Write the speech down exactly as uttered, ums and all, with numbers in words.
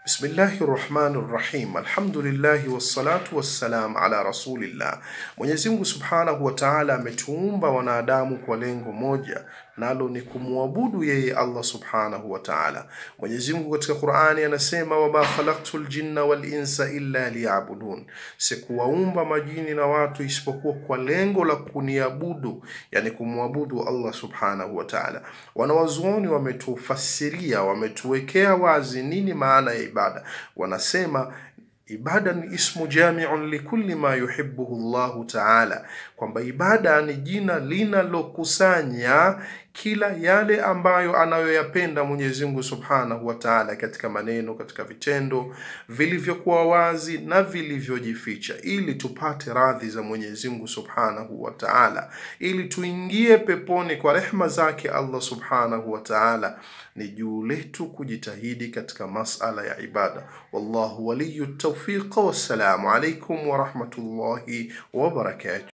Bismillahirrahmanirrahim. Alhamdulillahi wassalatu wassalam ala rasulillah. Mwenyezi Mungu Subhanahu wa Ta'ala ametuumba wanadamu kwa lengo moja, nalo ni kumwabudu yeye Allah Subhanahu wa Ta'ala. Mwenyezi Mungu katika Qur'ani anasema, wama khalaqtul jinna wal insa illa liya'budun, sikuwaumba majini na watu isipokuwa kwa lengo la kuniabudu, yani kumwabudu Allah Subhanahu wa Ta'ala. Wanawazuoni wametufasiria, wametuwekea wazi nini maana ya ibada. Wanasema ibada ni ismu jami'un likulli ma yuhibbuhu Allah Ta'ala, kwamba ibada ni jina linalokusanya kila yale ambayo anayoyapenda Mwenyezi Mungu Subhanahu wa Ta'ala, katika maneno, katika vitendo vilivyokuwa wazi na vilivyojificha, ili tupate radhi za Mwenyezi Mungu Subhanahu wa Ta'ala, ili tuingie peponi kwa rehema zake Allah Subhanahu wa Ta'ala. Ni juu letu kujitahidi katika masala ya ibada. Wallahu waliyut tawfiq. Wassalamu alaykum wa rahmatullahi wa barakatuh.